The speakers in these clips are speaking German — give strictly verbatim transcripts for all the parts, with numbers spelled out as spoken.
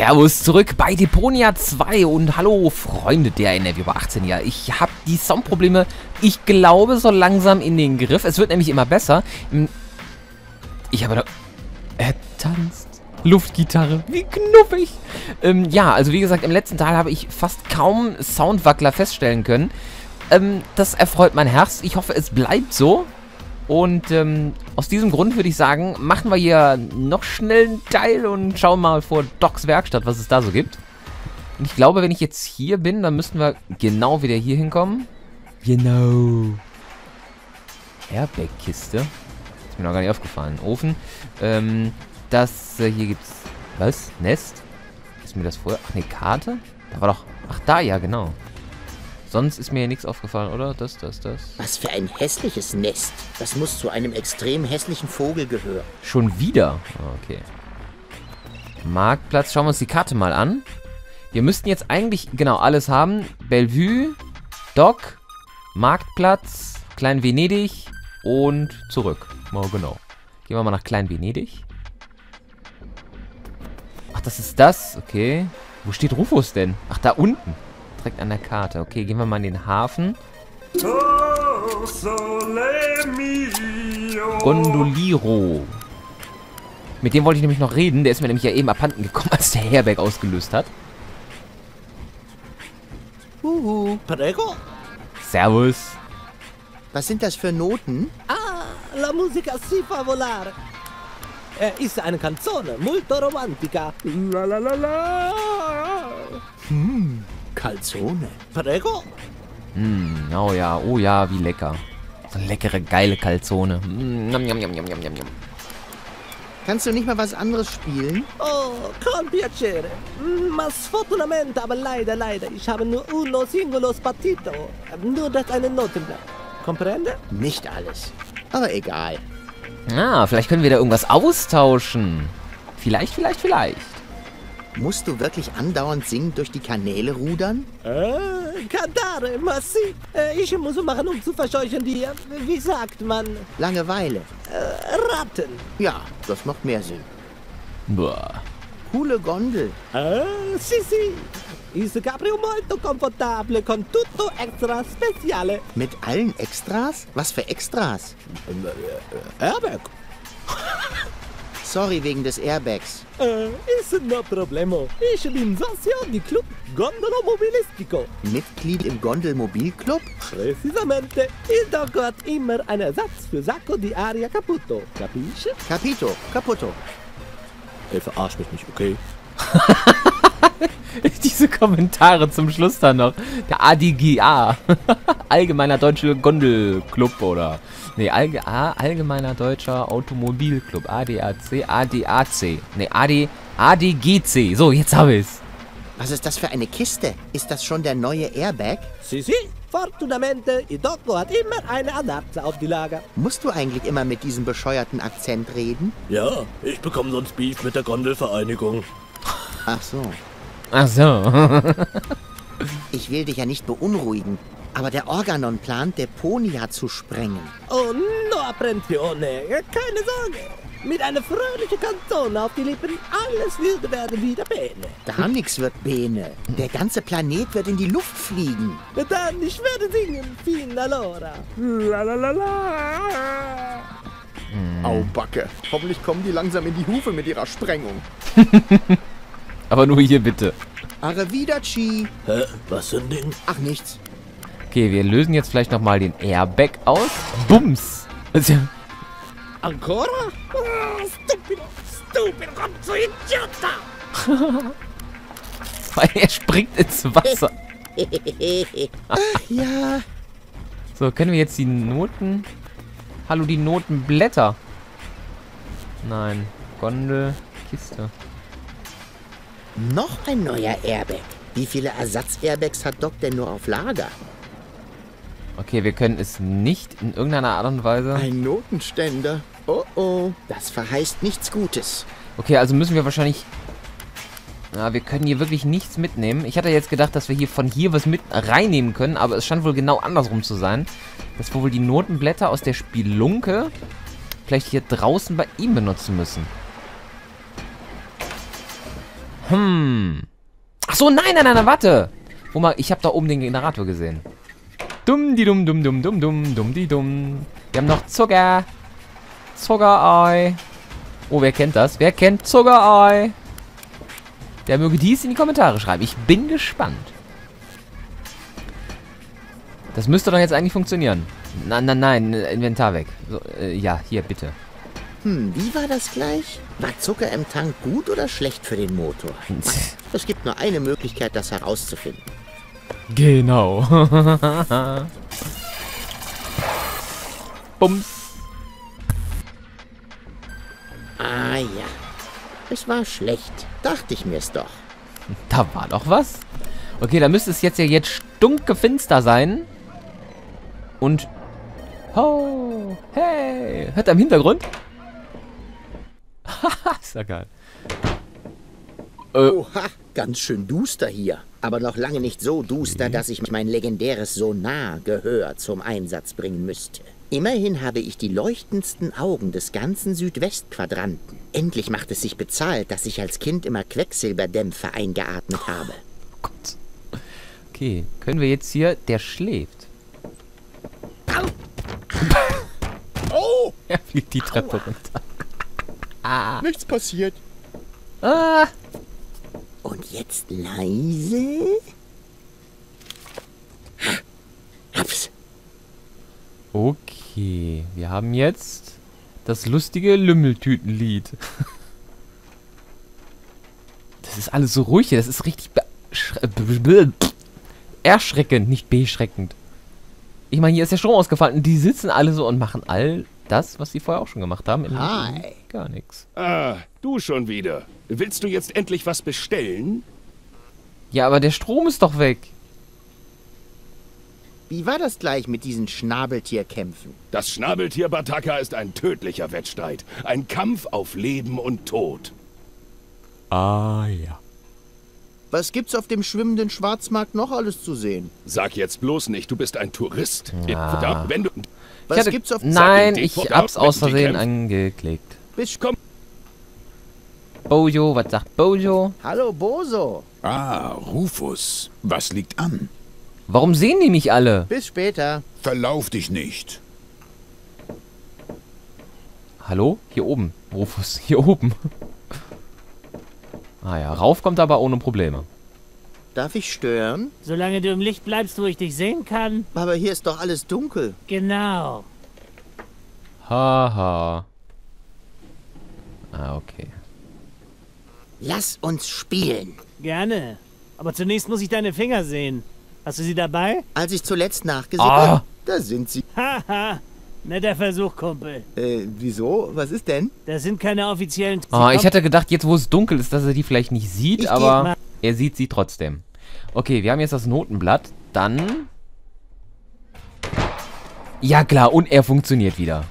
Servus zurück bei Deponia zwei und hallo Freunde der N R W über achtzehn. Ja, ich habe die Soundprobleme, ich glaube, so langsam in den Griff. Es wird nämlich immer besser. Ich habe da... Er tanzt. Luftgitarre. Wie knuffig. Ähm, ja, also wie gesagt, im letzten Teil habe ich fast kaum Soundwackler feststellen können. Ähm, das erfreut mein Herz. Ich hoffe, es bleibt so. Und ähm, aus diesem Grund würde ich sagen, machen wir hier noch schnell einen Teil und schauen mal vor Docs Werkstatt, was es da so gibt. Und ich glaube, wenn ich jetzt hier bin, dann müssten wir genau wieder hier hinkommen. Genau. Airbag-Kiste. Ist mir noch gar nicht aufgefallen. Ofen. Ähm, das, äh, hier gibt's... Was? Nest? Ist mir das vorher... Ach, ne, Karte? Da war doch... Ach, da, ja, genau. Sonst ist mir ja nichts aufgefallen, oder? Das, das, das. Was für ein hässliches Nest. Das muss zu einem extrem hässlichen Vogel gehören. Schon wieder? Okay. Marktplatz. Schauen wir uns die Karte mal an. Wir müssten jetzt eigentlich, genau, alles haben. Bellevue, Dock, Marktplatz, Klein Venedig und zurück. Oh, genau. Gehen wir mal nach Klein Venedig. Ach, das ist das. Okay. Wo steht Rufus denn? Ach, da unten. Direkt an der Karte. Okay, gehen wir mal in den Hafen. Gondoliro. Mit dem wollte ich nämlich noch reden. Der ist mir nämlich ja eben abhanden gekommen, als der Airbag ausgelöst hat. Uhu, prego. Servus. Was sind das für Noten? Ah, la musica si fa volare. Er ist eine Canzone, molto romantica. La la la la. Hm, Calzone. Prego. Mm, oh ja, oh ja, wie lecker. So eine leckere, geile Calzone. Mm, njam, njam, njam, njam, njam, njam. Kannst du nicht mal was anderes spielen? Oh, con piacere. Ma sfortunatamente, aber leider, leider, ich habe nur uno singolo partito. Nur das eine Notenblatt. Comprende? Nicht alles. Aber egal. Ah, vielleicht können wir da irgendwas austauschen. Vielleicht, vielleicht, vielleicht. Musst du wirklich andauernd singend durch die Kanäle rudern? Äh, cantare, ma si. Äh, ich muss machen, um zu verscheuchen die, wie sagt man, Langeweile. äh, Ratten. Ja, das macht mehr Sinn. Boah. Coole Gondel. Ah, sì, sì. Il cabrio molto confortable con tutto extra speciale. Mit allen Extras? Was für Extras? Airbag. Sorry wegen des Airbags. Äh, ist no problemo. Ich bin socio di Club Gondolo Mobilistico. Mitglied im Gondelmobilclub? Precisamente. Il Dogo hat immer einen Ersatz für Sacco di Aria Caputo. Capisce? Capito, Caputo. Ey, verarsch mich nicht, okay? Diese Kommentare zum Schluss dann noch. Der A D G A. Allgemeiner Deutsche Gondelclub oder... Nee, Allge A, Allgemeiner Deutscher Automobilclub. A D A C, A D A C. Nee, A D, A D G C. So, jetzt habe ich's. Was ist das für eine Kiste? Ist das schon der neue Airbag? Sì, sì. Fortunatamente, il Dogo hat immer eine Adapter auf die Lager. Musst du eigentlich immer mit diesem bescheuerten Akzent reden? Ja, ich bekomme sonst Beef mit der Gondelvereinigung. Ach so. Ach so. Ich will dich ja nicht beunruhigen, aber der Organon plant, Deponia zu sprengen. Oh, no apprensione. Keine Sorge. Mit einer fröhlichen Canzone auf die Lippen, alles würde werden wieder Bene. Gar nichts wird Bene. Der ganze Planet wird in die Luft fliegen. Dann, ich werde singen, fin allora. La la la la. Au, Backe. Hoffentlich kommen die langsam in die Hufe mit ihrer Sprengung. Aber nur hier bitte. Arrivederci. Hä? Was für ein Ding? Ach, nichts. Okay, wir lösen jetzt vielleicht nochmal den Airbag aus. Bums. Das ist ja... Ancora? Oh, stupido, stupido, cazzo idiota! Weil er springt ins Wasser. Ach ja. So, können wir jetzt die Noten... Hallo, die Notenblätter. Nein. Gondel, Kiste. Noch ein neuer Airbag. Wie viele Ersatz-Airbags hat Doc denn nur auf Lager? Okay, wir können es nicht in irgendeiner Art und Weise... Ein Notenständer. Oh oh, das verheißt nichts Gutes. Okay, also müssen wir wahrscheinlich... Na, wir können hier wirklich nichts mitnehmen. Ich hatte jetzt gedacht, dass wir hier von hier was mit reinnehmen können, aber es scheint wohl genau andersrum zu sein. Dass wir wohl die Notenblätter aus der Spielunke vielleicht hier draußen bei ihm benutzen müssen. Hm. Ach so, nein, nein, nein, nein, warte. Wo mal, ich habe da oben den Generator gesehen. Dumm, die dumm, dumm, dumm, dumm, dumm, dumm, die dumm. Wir haben noch Zucker. Zuckerei. Oh, wer kennt das? Wer kennt Zuckerei? Der möge dies in die Kommentare schreiben. Ich bin gespannt. Das müsste doch jetzt eigentlich funktionieren. Nein, nein, nein, Inventar weg. So, äh, ja, hier, bitte. Hm, wie war das gleich? War Zucker im Tank gut oder schlecht für den Motor? Es gibt nur eine Möglichkeit, das herauszufinden. Genau. Bums. Ah ja, es war schlecht. Dachte ich mir's doch. Da war doch was. Okay, da müsste es jetzt ja jetzt stunke finster sein. Und... Ho, hey. Hört ihr im Hintergrund? Haha, ist ja geil. Äh, Oha, ganz schön duster hier. Aber noch lange nicht so duster, dass ich mein legendäres Sonar-Gehör zum Einsatz bringen müsste. Immerhin habe ich die leuchtendsten Augen des ganzen Südwestquadranten. Endlich macht es sich bezahlt, dass ich als Kind immer Quecksilberdämpfe eingeatmet habe. oh Gott. Okay, können wir jetzt hier... Der schläft. Oh, Er fliegt die Treppe runter. Ah. nichts passiert. Ah. Und jetzt leise. Ha, hab's. Okay, wir haben jetzt das lustige Lümmeltütenlied. Das ist alles so ruhig hier. Das ist richtig erschreckend, nicht beschreckend. Ich meine, hier ist der Strom ausgefallen und die sitzen alle so und machen all das, was sie vorher auch schon gemacht haben. In Hi. Gar nichts. Ah, du schon wieder. Willst du jetzt endlich was bestellen? Ja, aber der Strom ist doch weg. Wie war das gleich mit diesen Schnabeltierkämpfen? Das Schnabeltier Bataka ist ein tödlicher Wettstreit. Ein Kampf auf Leben und Tod. Ah, ja. Was gibt's auf dem schwimmenden Schwarzmarkt noch alles zu sehen? Sag jetzt bloß nicht, du bist ein Tourist. Ja. Da, wenn du... Was Ich hatte, gibt's auf... nein, Sag ihm ich die- hab's aus die Versehen Kämpfe- angeklickt. Bis Komm, Bojo, was sagt Bojo? Hallo Boso. Ah, Rufus. Was liegt an? Warum sehen die mich alle? Bis später. Verlauf dich nicht. Hallo? Hier oben. Rufus, hier oben. Ah ja, rauf kommt aber ohne Probleme. Darf ich stören? Solange du im Licht bleibst, wo ich dich sehen kann. Aber hier ist doch alles dunkel. Genau. Haha. Ah, okay. Lass uns spielen. Gerne. Aber zunächst muss ich deine Finger sehen. Hast du sie dabei? Als ich zuletzt nachgesehen Ah. habe, da sind sie. Haha. Netter Versuch, Kumpel. Äh, wieso? Was ist denn? Das sind keine offiziellen... Ah, ich hätte gedacht, jetzt wo es dunkel ist, dass er die vielleicht nicht sieht, Ich geh aber mal- er sieht sie trotzdem. Okay, wir haben jetzt das Notenblatt. Dann... Ja klar, und er funktioniert wieder.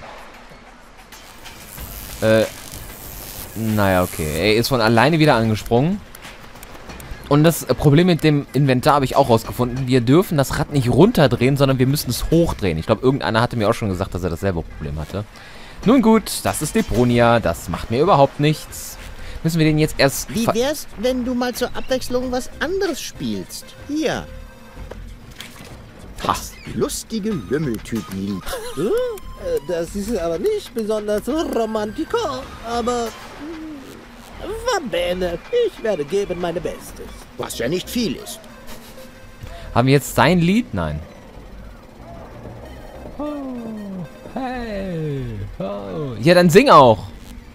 Äh... Naja, okay. Er ist von alleine wieder angesprungen. Und das Problem mit dem Inventar habe ich auch rausgefunden. Wir dürfen das Rad nicht runterdrehen, sondern wir müssen es hochdrehen. Ich glaube, irgendeiner hatte mir auch schon gesagt, dass er dasselbe Problem hatte. Nun gut, das ist Deponia. Das macht mir überhaupt nichts. Müssen wir den jetzt erst... Wie ver- wär's, wenn du mal zur Abwechslung was anderes spielst? Hier. Ha. Lustige Lümmeltütenlied. Äh, Das ist aber nicht besonders romantico, aber... hm, Va bene. Ich werde geben meine Bestes. Was ja nicht viel ist. Haben wir jetzt sein Lied? Nein. Oh, hey, oh. Ja, dann sing auch.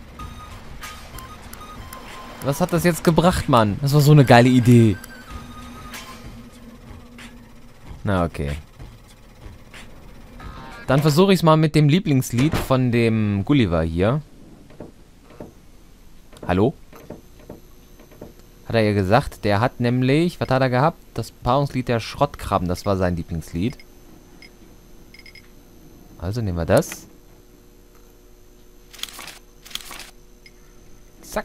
Was hat das jetzt gebracht, Mann? Das war so eine geile Idee. Na, okay. Dann versuche ich es mal mit dem Lieblingslied von dem Gulliver hier. Hallo? Hat er ja gesagt, der hat nämlich, was hat er gehabt? Das Paarungslied der Schrottkrabben, das war sein Lieblingslied. Also nehmen wir das. Zack.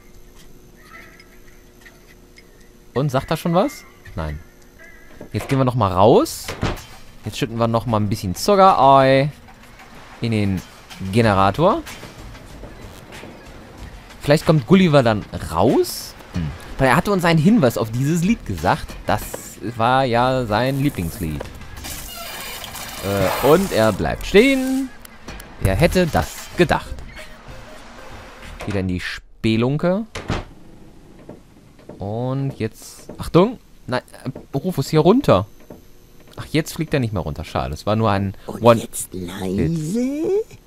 Und, sagt er schon was? Nein. Jetzt gehen wir nochmal raus. Jetzt schütten wir nochmal ein bisschen Zuckerei in den Generator. Vielleicht kommt Gulliver dann raus. Hm. Weil er hatte uns einen Hinweis auf dieses Lied gesagt. Das war ja sein Lieblingslied. Äh, und er bleibt stehen. Wer hätte das gedacht? Wieder in die Spelunke. Und jetzt... Achtung! Nein, äh, Rufus, hier runter. Ach, jetzt fliegt er nicht mehr runter. Schade, das war nur ein... Und One jetzt leise.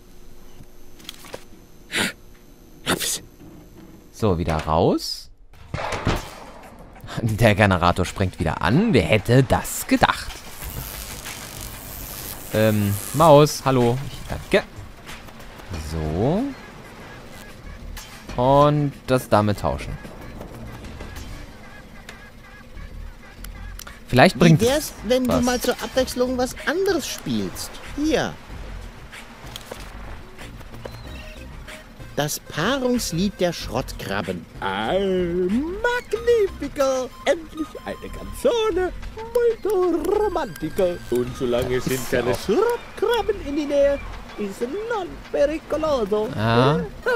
Hab's. So, wieder raus. Der Generator springt wieder an. Wer hätte das gedacht? Ähm, Maus, hallo. Ich danke. So. Und das damit tauschen. Vielleicht bringt... Wie wär's, wenn was. du mal zur Abwechslung was anderes spielst? Hier. Das Paarungslied der Schrottkrabben. Magnifico! Endlich eine Canzone, molto romantico. Und solange sind keine Schrottkrabben in die Nähe, ist non pericoloso. Ah.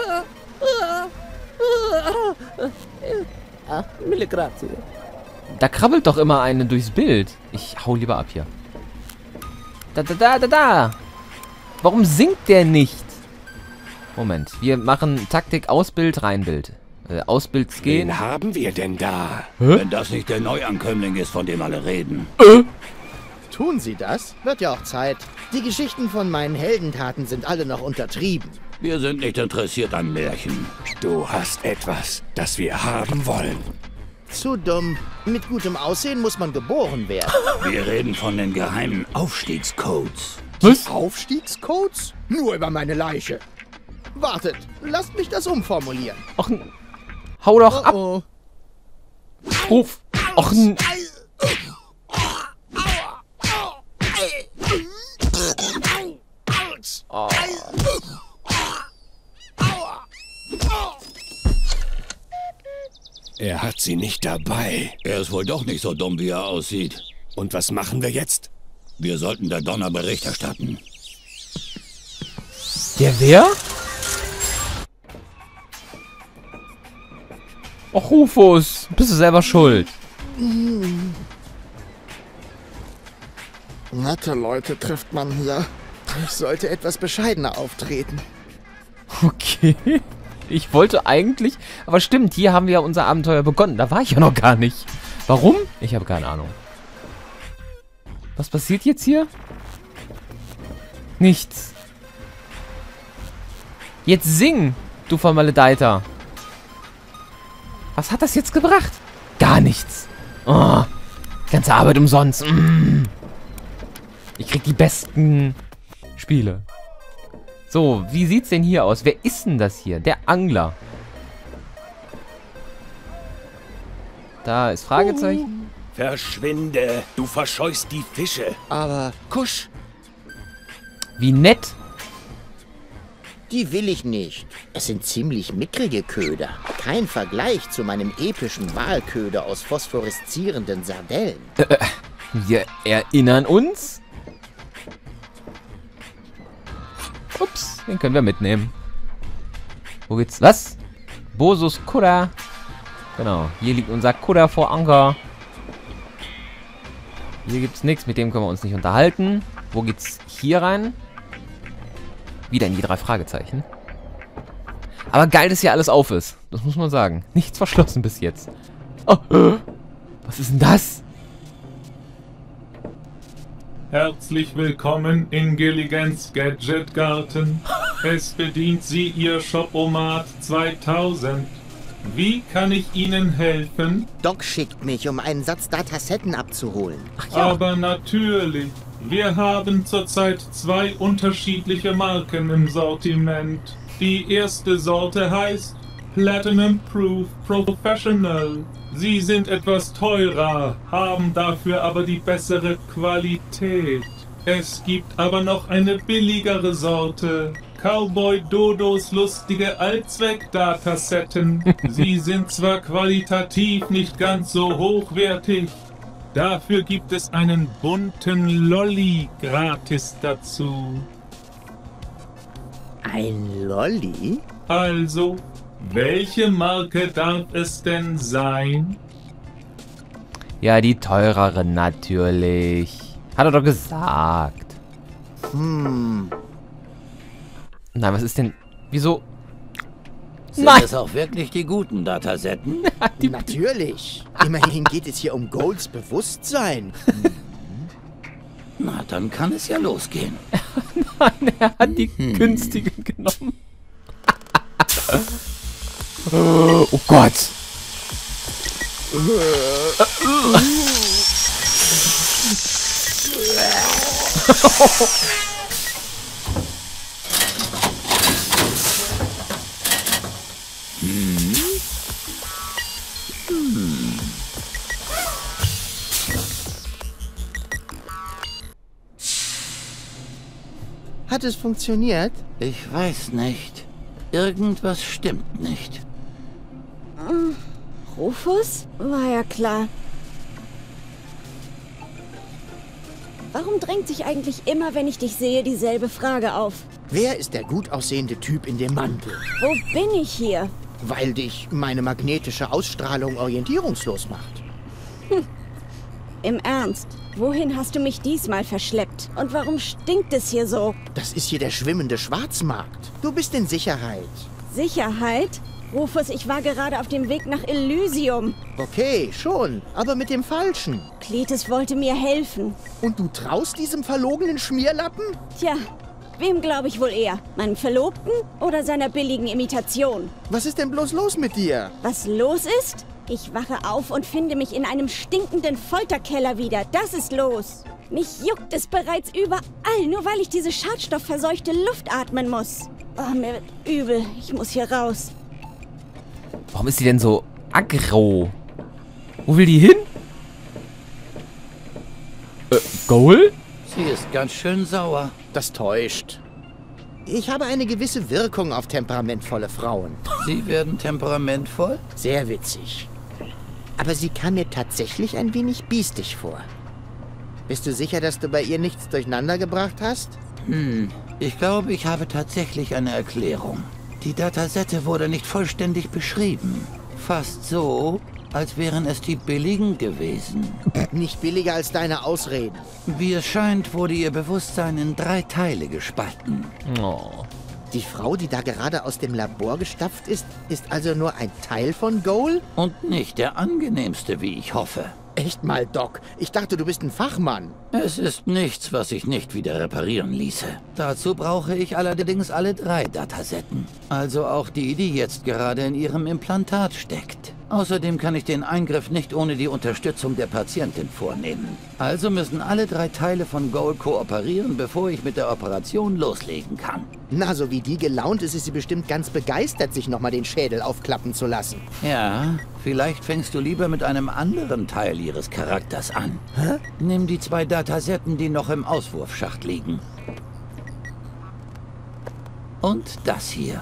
Ah, mille grazie. Da krabbelt doch immer eine durchs Bild. Ich hau lieber ab hier. Da, da, da, da, da. Warum singt der nicht? Moment, wir machen Taktik Ausbild, Reinbild. Äh, Ausbild gehen. Wen haben wir denn da? Wenn das nicht der Neuankömmling ist, von dem alle reden. Tun sie das? Wird ja auch Zeit. Die Geschichten von meinen Heldentaten sind alle noch untertrieben. Wir sind nicht interessiert an Märchen. Du hast etwas, das wir haben wollen. Zu dumm. Mit gutem Aussehen muss man geboren werden. Wir reden von den geheimen Aufstiegscodes. Was? Aufstiegscodes? Nur über meine Leiche. Wartet, lasst mich das umformulieren. Och, n- hau doch ab, Oh, Ruf. Och, n- oh. Er hat sie nicht dabei. Er ist wohl doch nicht so dumm, wie er aussieht. Und was machen wir jetzt? Wir sollten der Donner Bericht erstatten. Der wer? Och, Rufus, bist du selber schuld. Nette Leute trifft man hier. Ich sollte etwas bescheidener auftreten. Okay. Ich wollte eigentlich... Aber stimmt, hier haben wir ja unser Abenteuer begonnen. Da war ich ja noch gar nicht. Warum? Ich habe keine Ahnung. Was passiert jetzt hier? Nichts. Jetzt sing, du Vermaledeiter. Was hat das jetzt gebracht? Gar nichts. Oh, ganze Arbeit umsonst. Mm. Ich krieg die besten Spiele. So, wie sieht's denn hier aus? Wer ist denn das hier? Der Angler. Da ist Fragezeichen. Verschwinde, du verscheust die Fische. aber Kusch, Wie nett. die will ich nicht. Es sind ziemlich mickrige Köder. Kein Vergleich zu meinem epischen Walköder aus phosphoreszierenden Sardellen. Wir erinnern uns. Ups, den können wir mitnehmen. Wo geht's? Was? Bosus Kudder. Genau, hier liegt unser Kudder vor Anker. Hier gibt's nichts, mit dem können wir uns nicht unterhalten. Wo geht's hier rein? Wieder in die drei Fragezeichen. Aber geil, dass hier alles auf ist. Das muss man sagen. Nichts verschlossen bis jetzt. Oh, äh, was ist denn das? Herzlich willkommen in Gilligans Gadget Garten. Es bedient Sie Ihr Shopomat zweitausend. Wie kann ich Ihnen helfen? Doc schickt mich, um einen Satz Datasetten abzuholen. Aber natürlich. Wir haben zurzeit zwei unterschiedliche Marken im Sortiment. Die erste Sorte heißt Platinum Proof Professional. Sie sind etwas teurer, haben dafür aber die bessere Qualität. Es gibt aber noch eine billigere Sorte. Cowboy Dodos lustige Allzweck-Datasetten. Sie sind zwar qualitativ nicht ganz so hochwertig, dafür gibt es einen bunten Lolli gratis dazu. Ein Lolli? Also, Welche Marke darf es denn sein? Ja, die teurere natürlich. Hat er doch gesagt. Hm. Nein, was ist denn... Wieso... Sind Nein. es auch wirklich die guten Datasetten? Natürlich. Immerhin geht es hier um Golds Bewusstsein. Na, dann kann es ja losgehen. Nein, er hat die Hm. günstigen genommen. Oh Gott. Hat es funktioniert? Ich weiß nicht. Irgendwas stimmt nicht. Rufus? War ja klar. Warum drängt sich eigentlich immer, wenn ich dich sehe, dieselbe Frage auf? Wer ist der gut aussehende Typ in dem Mantel? Wo bin ich hier? Weil dich meine magnetische Ausstrahlung orientierungslos macht. Im Ernst? Wohin hast du mich diesmal verschleppt? Und warum stinkt es hier so? Das ist hier der schwimmende Schwarzmarkt. Du bist in Sicherheit. Sicherheit? Rufus, ich war gerade auf dem Weg nach Elysium. Okay, schon, aber mit dem Falschen. Cletus wollte mir helfen. Und du traust diesem verlogenen Schmierlappen? Tja, wem glaube ich wohl eher? Meinem Verlobten oder seiner billigen Imitation? Was ist denn bloß los mit dir? Was los ist? Ich wache auf und finde mich in einem stinkenden Folterkeller wieder. Das ist los. Mich juckt es bereits überall, nur weil ich diese schadstoffverseuchte Luft atmen muss. Oh, mir wird übel. Ich muss hier raus. Warum ist sie denn so aggro? Wo will die hin? Äh, Goal? Sie ist ganz schön sauer. Das täuscht. Ich habe eine gewisse Wirkung auf temperamentvolle Frauen. Sie werden temperamentvoll? Sehr witzig. Aber sie kam mir tatsächlich ein wenig biestig vor. Bist du sicher, dass du bei ihr nichts durcheinander gebracht hast? Hm, ich glaube, ich habe tatsächlich eine Erklärung. Die Datasette wurde nicht vollständig beschrieben. Fast so, als wären es die billigen gewesen. Nicht billiger als deine Ausreden. Wie es scheint, wurde ihr Bewusstsein in drei Teile gespalten. Oh. Die Frau, die da gerade aus dem Labor gestapft ist, ist also nur ein Teil von Goal? Und nicht der angenehmste, wie ich hoffe. Echt mal, Doc. Ich dachte, du bist ein Fachmann. Es ist nichts, was sich nicht wieder reparieren ließe. Dazu brauche ich allerdings alle drei Datasetten. Also auch die, die jetzt gerade in ihrem Implantat steckt. Außerdem kann ich den Eingriff nicht ohne die Unterstützung der Patientin vornehmen. Also müssen alle drei Teile von Goal kooperieren, bevor ich mit der Operation loslegen kann. Na, so wie die gelaunt ist, ist sie bestimmt ganz begeistert, sich nochmal den Schädel aufklappen zu lassen. Ja, vielleicht fängst du lieber mit einem anderen Teil ihres Charakters an. Hä? Nimm die zwei Datasetten, die noch im Auswurfschacht liegen. Und das hier.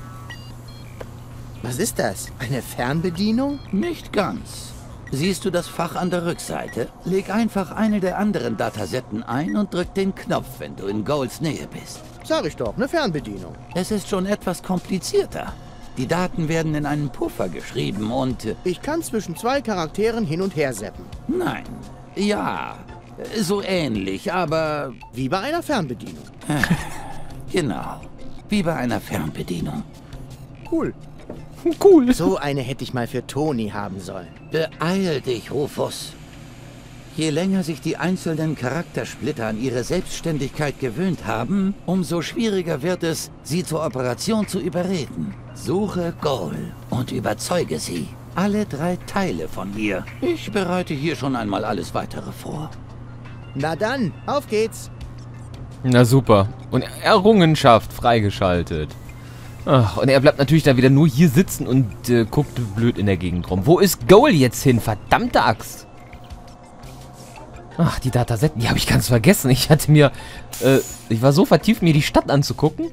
Was ist das? Eine Fernbedienung? Nicht ganz. Siehst du das Fach an der Rückseite? Leg einfach eine der anderen Datasetten ein und drück den Knopf, wenn du in Goals Nähe bist. Sag ich doch, eine Fernbedienung. Es ist schon etwas komplizierter. Die Daten werden in einen Puffer geschrieben und... äh, Ich kann zwischen zwei Charakteren hin und her zappen. Nein. Ja, so ähnlich, aber... Wie bei einer Fernbedienung. Genau. Wie bei einer Fernbedienung. Cool. Cool. So eine hätte ich mal für Toni haben sollen. Beeil dich, Rufus. Je länger sich die einzelnen Charaktersplitter an ihre Selbstständigkeit gewöhnt haben, umso schwieriger wird es, sie zur Operation zu überreden. Suche Goal und überzeuge sie. Alle drei Teile von ihr. Ich bereite hier schon einmal alles Weitere vor. Na dann, auf geht's. Na super. Und Errungenschaft freigeschaltet. Ach, und er bleibt natürlich dann wieder nur hier sitzen und äh, guckt blöd in der Gegend rum. Wo ist Goal jetzt hin? Verdammte Axt. Ach, die Datasetten, die habe ich ganz vergessen. Ich hatte mir, äh, ich war so vertieft, mir die Stadt anzugucken.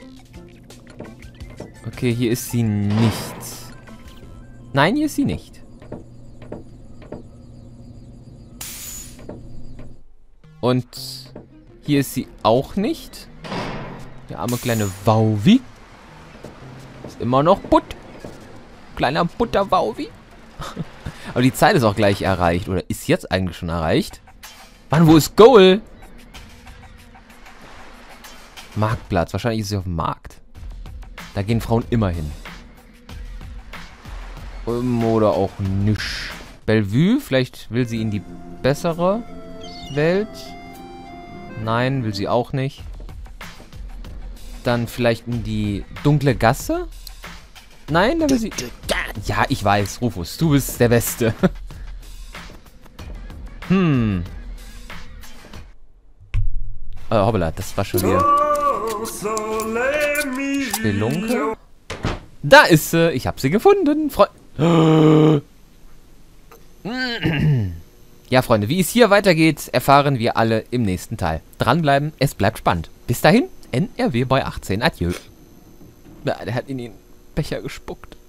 Okay, hier ist sie nicht. Nein, hier ist sie nicht. Und hier ist sie auch nicht. Der arme kleine Wauwi ist immer noch putt. kleiner Butterwauwi. Aber die Zeit ist auch gleich erreicht. Oder ist jetzt eigentlich schon erreicht? Mann, wo ist Goal? Marktplatz. Wahrscheinlich ist sie auf dem Markt. Da gehen Frauen immer hin. Um, oder auch nicht. Bellevue, vielleicht will sie in die bessere Welt. Nein, will sie auch nicht. Dann vielleicht in die dunkle Gasse? Nein, da will sie... Ja, ich weiß, Rufus, du bist der Beste. hm. Äh, hoppala, das war schon wieder... Spelunke? Da ist sie! Ich habe sie gefunden! Fre ja, Freunde, wie es hier weitergeht, erfahren wir alle im nächsten Teil. Dranbleiben, es bleibt spannend. Bis dahin, N R W bei achtzehn. Adieu. Ja, der hat in den Becher gespuckt.